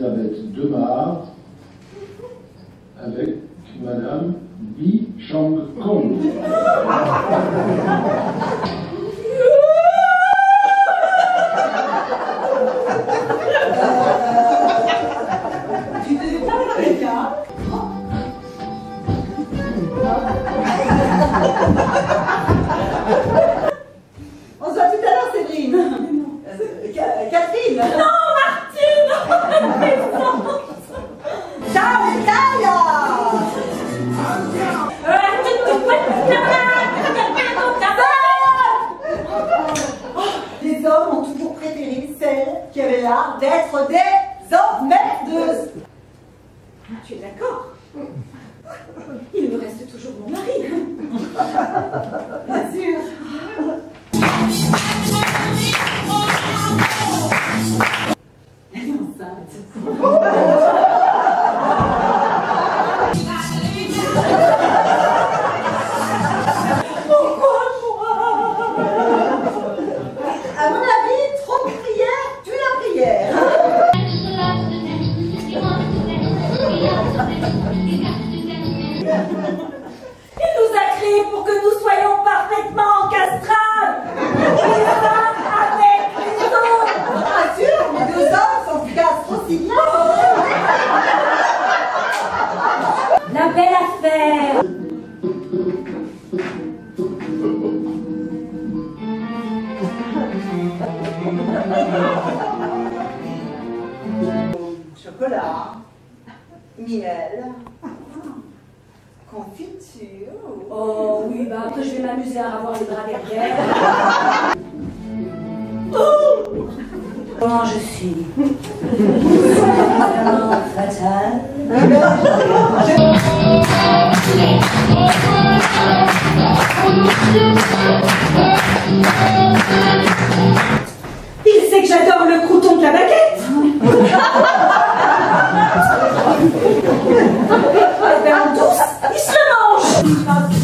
Elisabeth Demar avec Madame Bi Chang-kong. On se voit tout à l'heure, Séverine. Catherine. Non, Martine. Ciao, Italia. Les hommes ont toujours préféré celles qui avaient l'art d'être des emmerdeuses. Tu es d'accord? Il me reste toujours mon mari. Bien sûr. Elle est enceinte. Pourquoi moi? À mon avis, trop de prière, tue la prière. Il nous a créés pour que nous soyons parfaitement encastrables. Les uns avec les autres. Bien sûr, les deux hommes sont castrés aussi bien. La belle affaire. Chocolat, miel, confiture. Oh oui, bah après je vais m'amuser à avoir les bras derrière. Comment je suis? Vraiment fatale. Il sait que j'adore le crouton de la baguette. Eh ben, en douce, il se le mange.